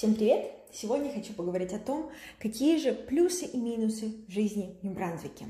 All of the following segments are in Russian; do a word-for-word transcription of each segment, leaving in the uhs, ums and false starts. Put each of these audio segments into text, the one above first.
Всем привет! Сегодня хочу поговорить о том, какие же плюсы и минусы жизни в Нью-Брансвике.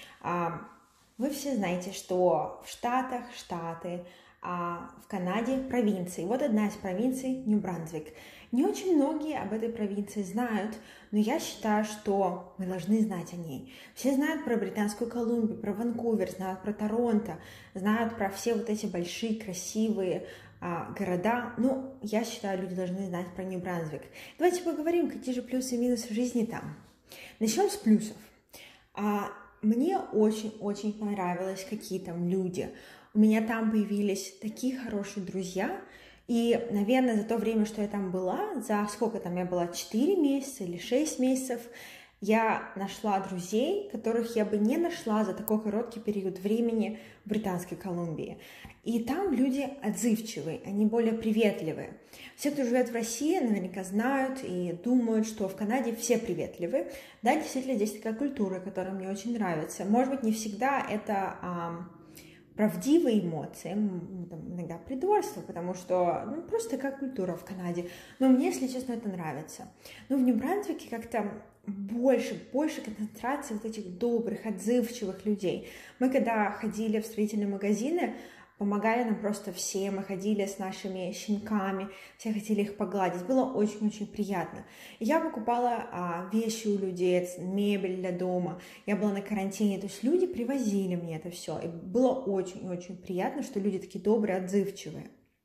Вы все знаете, что в Штатах Штаты, а в Канаде провинции. Вот одна из провинций Нью-Брансвик. Не очень многие об этой провинции знают, но я считаю, что мы должны знать о ней. Все знают про Британскую Колумбию, про Ванкувер, знают про Торонто, знают про все вот эти большие, красивые а, города. Ну, я считаю, люди должны знать про Нью-Брансвик. Давайте поговорим, какие же плюсы и минусы жизни там. Начнем с плюсов. А, мне очень-очень понравилось, какие там люди. У меня там появились такие хорошие друзья, и, наверное, за то время, что я там была, за сколько там я была, четыре месяца или шесть месяцев, я нашла друзей, которых я бы не нашла за такой короткий период времени в Британской Колумбии. И там люди отзывчивые, они более приветливые. Все, кто живет в России, наверняка знают и думают, что в Канаде все приветливы. Да, действительно, здесь такая культура, которая мне очень нравится. Может быть, не всегда это... А, правдивые эмоции, там, иногда придворство, потому что ну, просто такая культура в Канаде. Но мне, если честно, это нравится. Но в Нью-Брансвике как-то больше, больше концентрации вот этих добрых, отзывчивых людей. Мы когда ходили в строительные магазины, помогали нам просто все, мы ходили с нашими щенками, все хотели их погладить, было очень-очень приятно. Я покупала а, вещи у людей, мебель для дома, я была на карантине, то есть люди привозили мне это все, и было очень-очень приятно, что люди такие добрые, отзывчивые.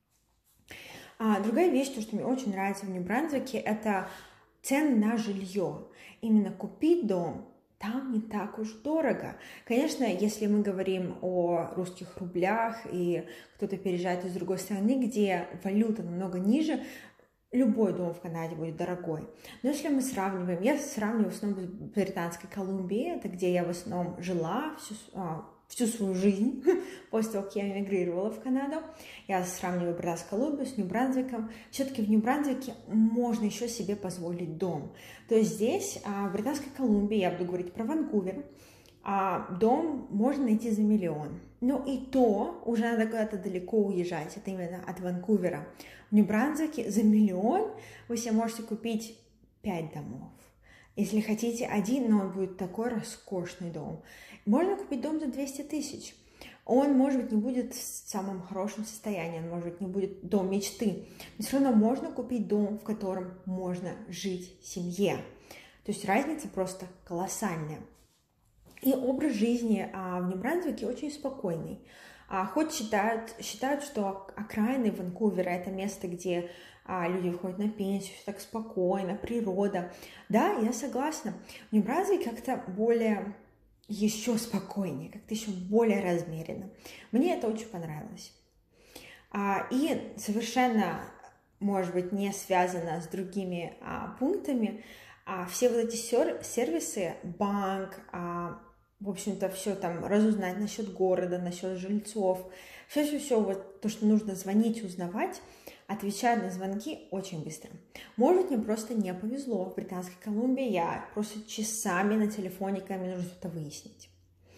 А, другая вещь, то, что мне очень нравится в Нью-Брансвике, это цены на жилье. Именно купить дом там не так уж дорого. Конечно, если мы говорим о русских рублях, и кто-то переезжает из другой страны, где валюта намного ниже, любой дом в Канаде будет дорогой. Но если мы сравниваем, я сравниваю в основном с Британской Колумбией, это где я в основном жила всю, всю свою жизнь, после того, как я эмигрировала в Канаду. Я сравниваю Британскую Колумбию с Нью-Брансвиком. Все-таки в Нью-Брансвике можно еще себе позволить дом. То есть здесь, в Британской Колумбии, я буду говорить про Ванкувер, дом можно найти за миллион. Но и то уже надо куда-то далеко уезжать, это именно от Ванкувера. В Нью-Брансвике за миллион вы себе можете купить пять домов. Если хотите один, но он будет такой роскошный дом. Можно купить дом за двести тысяч. Он, может быть, не будет в самом хорошем состоянии, он, может быть, не будет дом мечты. Но все равно можно купить дом, в котором можно жить в семье. То есть разница просто колоссальная. И образ жизни а, в Нью-Брансвике очень спокойный. А, хоть считают, считают, что окраины Ванкувера – это место, где а, люди выходят на пенсию, все так спокойно, природа. Да, я согласна. В Нью-Брансвике как-то более, еще спокойнее, как-то еще более размеренно. Мне это очень понравилось. А, и совершенно, может быть, не связано с другими а, пунктами, а, все вот эти сервисы, банк, а, в общем-то, все там разузнать насчет города, насчет жильцов, все-все-все, вот то, что нужно звонить, узнавать, отвечать на звонки очень быстро. Может быть, мне просто не повезло в Британской Колумбии, я просто часами на телефоне, когда мне нужно что-то выяснить.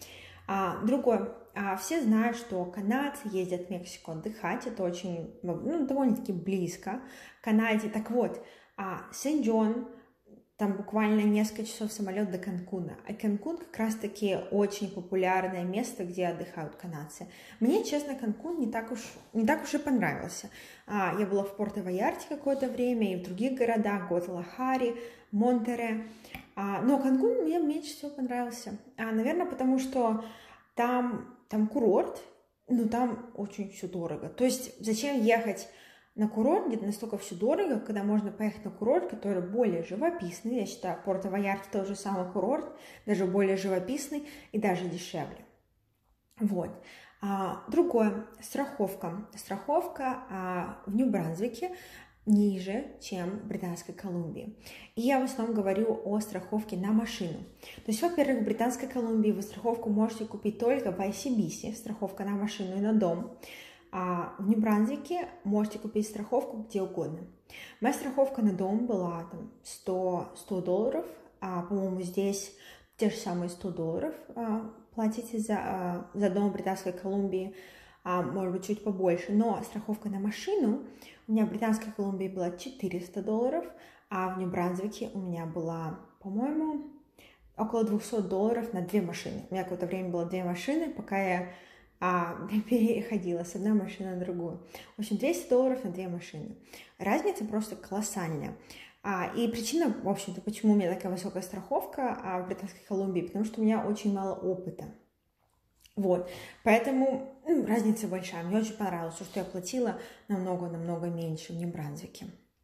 А, другое, а, все знают, что канадцы ездят в Мексику отдыхать, это очень, ну, довольно-таки близко к Канаде. Так вот, а, Сен-Джон, там буквально несколько часов самолет до Канкуна. А Канкун как раз-таки очень популярное место, где отдыхают канадцы. Мне, честно, Канкун не так уж, не так уж и понравился. А, я была в Пуэрто-Вальярте какое-то время и в других городах, Гвадалахаре, Монтере. А, но Канкун мне меньше всего понравился. А, наверное, потому что там, там курорт, но там очень все дорого. То есть зачем ехать на курорт, где настолько все дорого, когда можно поехать на курорт, который более живописный. Я считаю, Пуэрто-Вальярте тот же самый курорт, даже более живописный и даже дешевле. Вот. А, другое, страховка. Страховка а, в Нью-Брансвике ниже, чем в Британской Колумбии. И я в основном говорю о страховке на машину. То есть, во-первых, в Британской Колумбии вы страховку можете купить только в ай си би си, страховка на машину и на дом. А в Нью-Брансвике можете купить страховку где угодно. Моя страховка на дом была там, сто долларов, а, по-моему, здесь те же самые сто долларов а, платите за, а, за дом в Британской Колумбии, а, может быть, чуть побольше. Но страховка на машину у меня в Британской Колумбии была четыреста долларов, а в Нью-Брансвике у меня было, по-моему, около двухсот долларов на две машины. У меня какое-то время было две машины, пока я а, переходила с одной машины на другую. В общем, двести долларов на две машины. Разница просто колоссальная. А, и причина, в общем-то, почему у меня такая высокая страховка а, в Британской Колумбии, потому что у меня очень мало опыта. Вот, поэтому ну, разница большая. Мне очень понравилось, что я платила намного-намного меньше в Нью-Брансвике.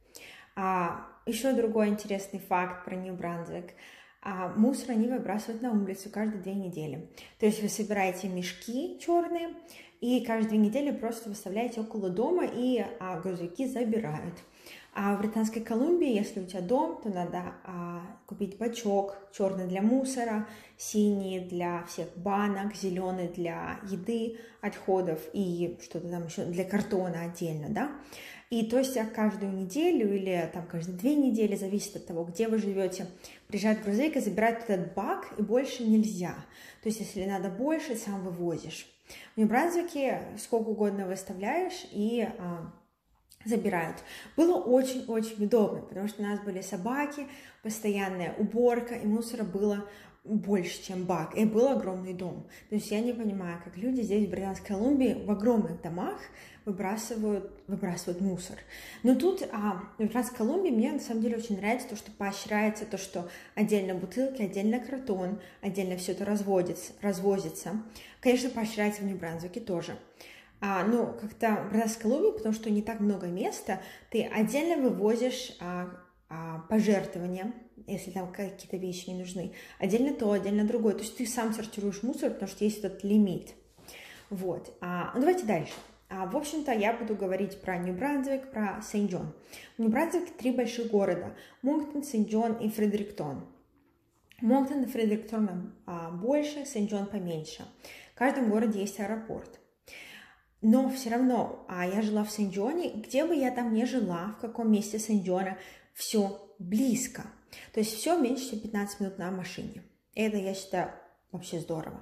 А, еще другой интересный факт про Нью-Брансвик. А, мусор они выбрасывают на улицу каждые две недели. То есть вы собираете мешки черные и каждые две недели просто выставляете около дома, и а, грузовики забирают. А в Британской Колумбии, если у тебя дом, то надо а, купить бачок черный для мусора, синий для всех банок, зеленый для еды, отходов и что-то там еще для картона отдельно, да. И то есть каждую неделю или там каждые две недели, зависит от того, где вы живете, приезжает грузовик и забирает этот бак, и больше нельзя. То есть если надо больше, сам вывозишь. В Нью-Брансвике сколько угодно выставляешь и а, забирают. Было очень-очень удобно, потому что у нас были собаки, постоянная уборка, и мусора было больше, чем бак. И был огромный дом. То есть я не понимаю, как люди здесь в Британской Колумбии в огромных домах выбрасывают, выбрасывают мусор. Но тут а, в Британской Колумбии мне на самом деле очень нравится то, что поощряется то, что отдельно бутылки, отдельно картон, отдельно все это разводится, развозится. Конечно, поощряется в Нью-Брансвике тоже. А, ну, как-то в Британской Колумбии, потому что не так много места, ты отдельно вывозишь а, а, пожертвования, если там какие-то вещи не нужны, отдельно то, отдельно другое. То есть ты сам сортируешь мусор, потому что есть этот лимит. Вот. А, ну, давайте дальше. А, в общем-то, я буду говорить про Нью-Брансвик, про Сент-Джон. В Нью-Брансвике три больших города: Монктон, Сент-Джон и Фредериктон. Монктон и Фредериктон а, больше, Сент-Джон поменьше. В каждом городе есть аэропорт. Но все равно, а я жила в Сент-Джоне, где бы я там ни жила, в каком месте Сент-Джона, все близко. То есть все меньше, чем пятнадцать минут на машине. Это, я считаю, вообще здорово.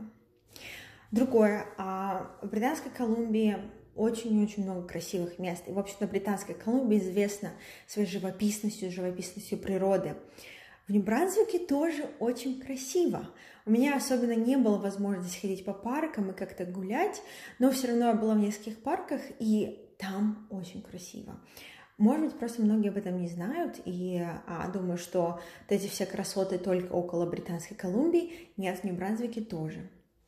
Другое, а в Британской Колумбии очень-очень много красивых мест. И, в общем-то, Британская Колумбия известна своей живописностью, живописностью природы. В Нью-Брансвике тоже очень красиво. У меня особенно не было возможности ходить по паркам и как-то гулять, но все равно я была в нескольких парках, и там очень красиво. Может быть, просто многие об этом не знают, и а, думаю, что вот эти все красоты только около Британской Колумбии. Нет, в Нью-Брансвике тоже.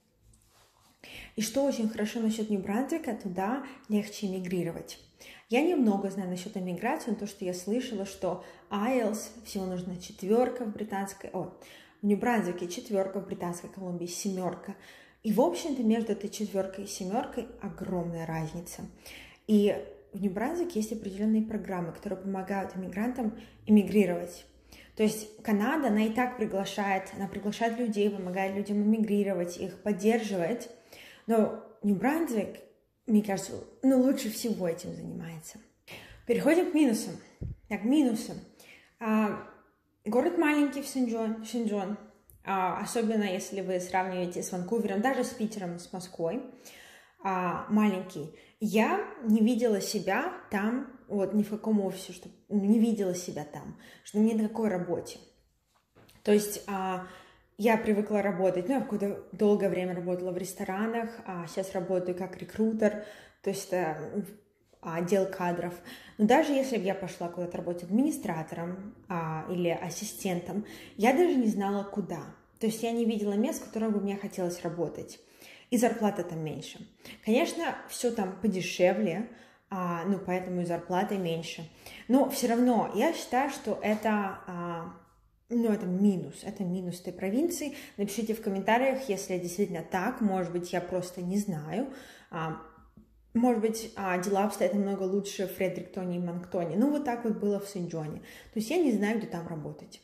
И что очень хорошо насчет Нью-Брансвика, туда легче эмигрировать. Я немного знаю насчет эмиграции, но то, что я слышала, что айлс всего нужна четверка в британской... О, в Нью-Брансвике четверка, в Британской Колумбии семерка. И, в общем-то, между этой четверкой и семеркой огромная разница. И в Нью-Брансвике есть определенные программы, которые помогают иммигрантам эмигрировать. То есть Канада, она и так приглашает, она приглашает людей, помогает людям эмигрировать, их поддерживает. Но Нью-Брансвик, мне кажется, ну, лучше всего этим занимается. Переходим к минусам. Так, минусы. А, город маленький в Сент-Джон, Сент-Джон, а, особенно если вы сравниваете с Ванкувером, даже с Питером, с Москвой, а, маленький. Я не видела себя там, вот ни в каком офисе, что не видела себя там, что ни на какой работе. То есть а, я привыкла работать, ну, я какое-то долгое время работала в ресторанах, а сейчас работаю как рекрутер, то есть а, отдел кадров. Но даже если бы я пошла куда-то работать администратором а, или ассистентом, я даже не знала, куда. То есть я не видела мест, в которых бы мне хотелось работать. И зарплата там меньше. Конечно, все там подешевле, а, ну, поэтому и зарплата меньше. Но все равно я считаю, что это, а, ну, это минус. Это минус этой провинции. Напишите в комментариях, если действительно так. Может быть, я просто не знаю. А, может быть, а, дела обстоят намного лучше в Фредериктоне и Монктоне. Ну, вот так вот было в Сент-Джоне. То есть я не знаю, где там работать.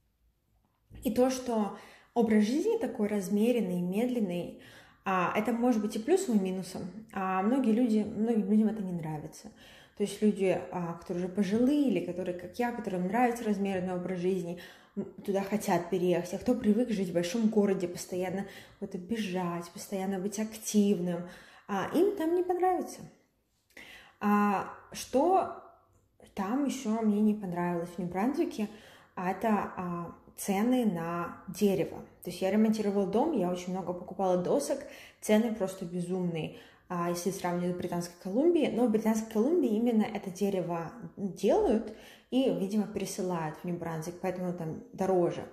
И то, что образ жизни такой размеренный, медленный, а, это может быть и плюсом, и минусом. А многие люди, многим людям это не нравится. То есть люди, а, которые уже пожилые, или которые, как я, которым нравится размеренный образ жизни, туда хотят переехать. А кто привык жить в большом городе, постоянно вот бежать, постоянно быть активным, а, им там не понравится. А, что там еще мне не понравилось в Нью-Брансвике, это а, цены на дерево. То есть я ремонтировала дом, я очень много покупала досок, цены просто безумные, а, если сравнивать с Британской Колумбией. Но в Британской Колумбии именно это дерево делают и, видимо, пересылают в Нью-Брансвик, поэтому там дороже.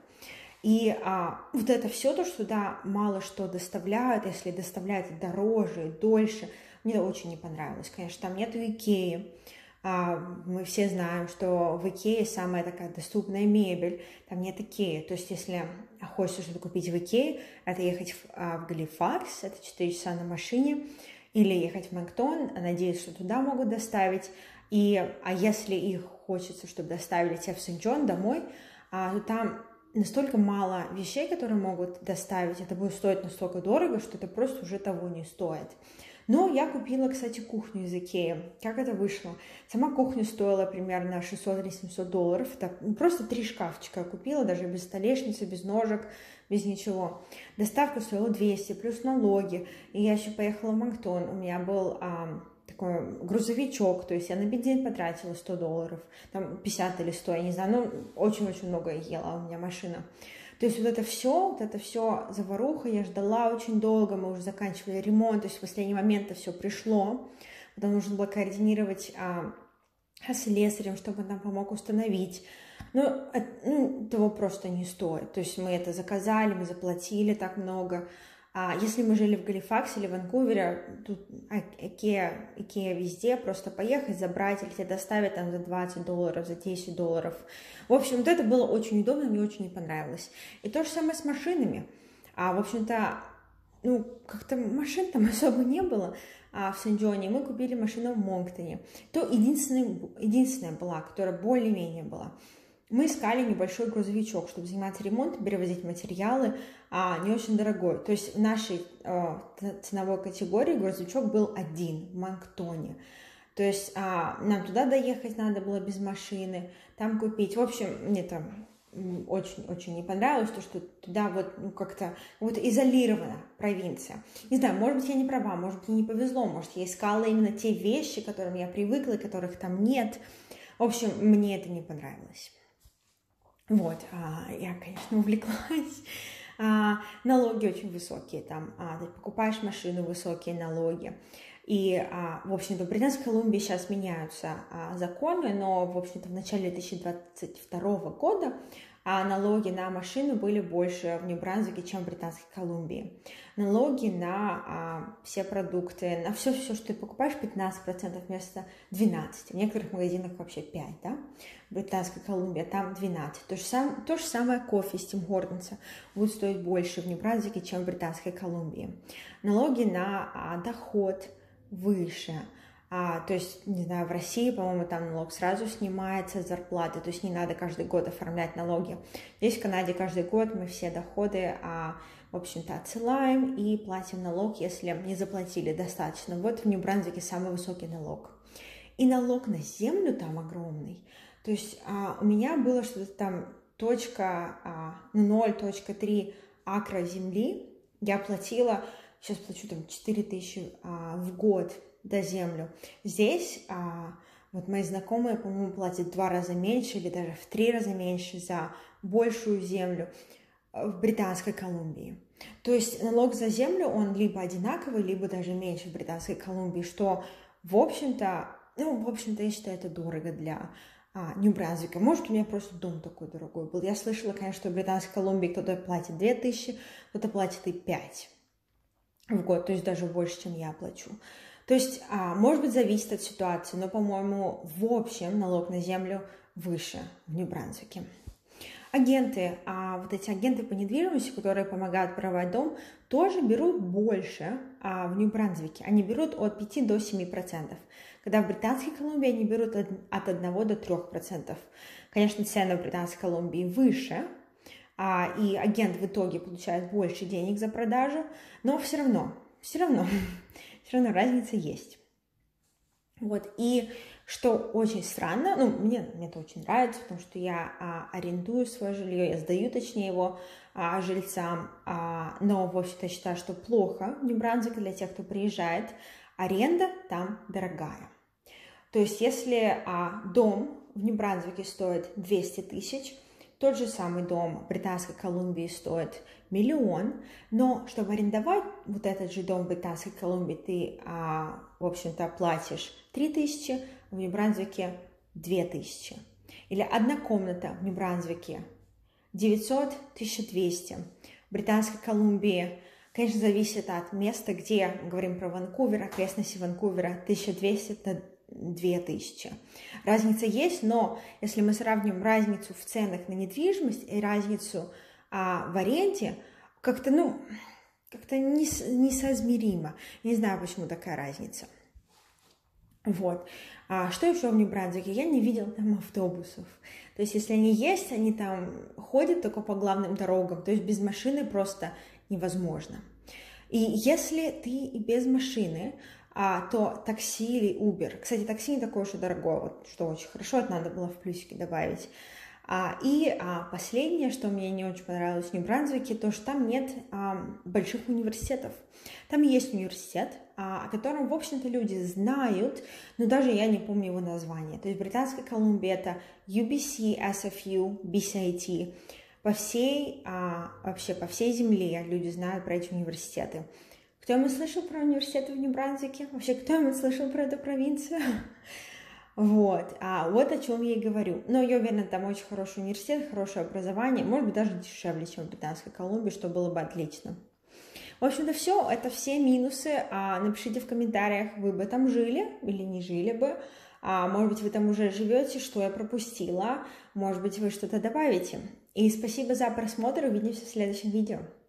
И а, вот это все то, что туда мало что доставляют, если доставляют дороже, дольше, мне очень не понравилось. Конечно, там нету Икеи. А, мы все знаем, что в Икее самая такая доступная мебель, там нет Икеи. То есть, если хочется что-то купить в Икее, это ехать в, а, в Галифакс, это четыре часа на машине, или ехать в Монктон, надеюсь, что туда могут доставить. И, а если их хочется, чтобы доставили тебя в Сент-Джон домой, а, то там настолько мало вещей, которые могут доставить, это будет стоить настолько дорого, что это просто уже того не стоит. Но я купила, кстати, кухню из Икеи. Как это вышло? Сама кухня стоила примерно шестьсот или семьсот долларов. Это просто три шкафчика купила, даже без столешницы, без ножек, без ничего. Доставка стоила двести, плюс налоги. И я еще поехала в Монктон. У меня был а, такой грузовичок, то есть я на бензин потратила сто долларов, там пятьдесят или сто, я не знаю, ну очень-очень много ела у меня машина. То есть вот это все, вот это все заваруха, я ждала очень долго, мы уже заканчивали ремонт, то есть в последний момент это все пришло, потом нужно было координировать а, с слесарем, чтобы он нам помог установить. Ну, ну, того просто не стоит, то есть мы это заказали, мы заплатили так много. А если мы жили в Галифаксе или Ванкувере, тут Икеа, Икеа везде, просто поехать, забрать, или тебе доставят там за двадцать долларов, за десять долларов. В общем, вот это было очень удобно, мне очень не понравилось. И то же самое с машинами. А, в общем-то, ну, как-то машин там особо не было а, в Сент-Джоне. Мы купили машину в Монктоне. То единственная, единственная была, которая более-менее была. Мы искали небольшой грузовичок, чтобы заниматься ремонтом, перевозить материалы, а не очень дорогой. То есть в нашей э, ценовой категории грузовичок был один в Монктоне. То есть а, нам туда доехать надо было без машины, там купить. В общем, мне там очень-очень не понравилось, то, что туда вот ну, как-то вот изолирована провинция. Не знаю, может быть, я не права, может быть, мне не повезло, может, я искала именно те вещи, к которым я привыкла, которых там нет. В общем, мне это не понравилось. Вот, а, я, конечно, увлеклась. А, налоги очень высокие там. А, ты покупаешь машину, высокие налоги. И, а, в общем-то, в Британской Колумбии сейчас меняются а, законы, но, в общем-то, в начале две тысячи двадцать второго года а, налоги на машину были больше в Нью-Брансвике, чем в Британской Колумбии. Налоги на а, все продукты, на все-все, что ты покупаешь, пятнадцать процентов вместо двенадцати процентов. В некоторых магазинах вообще пять процентов, да? В Британской Колумбии, там двенадцать процентов. То же, сам, то же самое кофе из Тим Хортонса будет стоить больше в Нью-Брансвике, чем в Британской Колумбии. Налоги на а, доход выше. А, то есть, не знаю, в России, по-моему, там налог сразу снимается с зарплаты, то есть не надо каждый год оформлять налоги. Здесь в Канаде каждый год мы все доходы, а, в общем-то, отсылаем и платим налог, если не заплатили достаточно. Вот в Нью-Брансвике самый высокий налог. И налог на землю там огромный. То есть а, у меня было что-то там точка а, ноль точка три акра земли, я платила, сейчас плачу там четыре тысячи а, в год за землю. Здесь а, вот мои знакомые, по-моему, платят в два раза меньше или даже в три раза меньше за большую землю в Британской Колумбии. То есть налог за землю, он либо одинаковый, либо даже меньше в Британской Колумбии, что, в общем-то, ну, в общем-то, я считаю, это дорого для а, Нью-Брансвика. Может, у меня просто дом такой дорогой был. Я слышала, конечно, что в Британской Колумбии кто-то платит две тысячи, кто-то платит и пять в год, то есть даже больше, чем я плачу. То есть, а, может быть, зависит от ситуации, но, по-моему, в общем налог на землю выше в Нью-Брансвике. Агенты, а, вот эти агенты по недвижимости, которые помогают продавать дом, тоже берут больше а, в Нью-Брансвике. Они берут от пяти до семи процентов. Когда в Британской Колумбии они берут от, от одного до трёх процентов. Конечно, цены в Британской Колумбии выше, а, и агент в итоге получает больше денег за продажу, но все равно, все равно, все равно разница есть. Вот, и что очень странно, ну, мне, мне это очень нравится, потому что я а, арендую свое жилье, я сдаю, точнее, его а, жильцам, а, но, в общем-то, считаю, что плохо в Нью-Брансвике для тех, кто приезжает, аренда там дорогая. То есть если а, дом в Нью-Брансвике стоит двести тысяч, тот же самый дом в Британской Колумбии стоит миллион, но чтобы арендовать вот этот же дом в Британской Колумбии, ты, а, в общем-то, платишь три тысячи, в Нью-Брансвике две тысячи. Или одна комната в Нью-Брансвике девятьсот — тысяча двести. В Британской Колумбии, конечно, зависит от места, где, мы говорим про Ванкувер, окрестности Ванкувера, тысяча двести на две тысячи. Разница есть, но если мы сравним разницу в ценах на недвижимость и разницу а, в аренде, как-то, ну, как-то несоизмеримо. Не знаю, почему такая разница. Вот. А что еще в Нью-Брансвике? Я не видела там автобусов. То есть, если они есть, они там ходят только по главным дорогам. То есть, без машины просто невозможно. И если ты и без машины, а, то такси или Uber. Кстати, такси не такое уж и дорогое, вот, что очень хорошо, это надо было в плюсики добавить. А, и а, последнее, что мне не очень понравилось в Нью-Брансвике, то, что там нет а, больших университетов. Там есть университет, а, о котором, в общем-то, люди знают, но даже я не помню его название. То есть в Британской Колумбии это ю би си, эс эф ю, би си эй ти. По всей, а, вообще по всей земле люди знают про эти университеты. Кто-нибудь слышал про университеты в Нью-Брансвике? Вообще, кто-нибудь слышал про эту провинцию? Вот, а вот о чем я и говорю. Но я уверена, там очень хороший университет, хорошее образование, может быть, даже дешевле, чем в Британской Колумбии, что было бы отлично. В общем-то, все, это все минусы. А, напишите в комментариях, вы бы там жили или не жили бы. А, может быть, вы там уже живете, что я пропустила. Может быть, вы что-то добавите. И спасибо за просмотр, увидимся в следующем видео.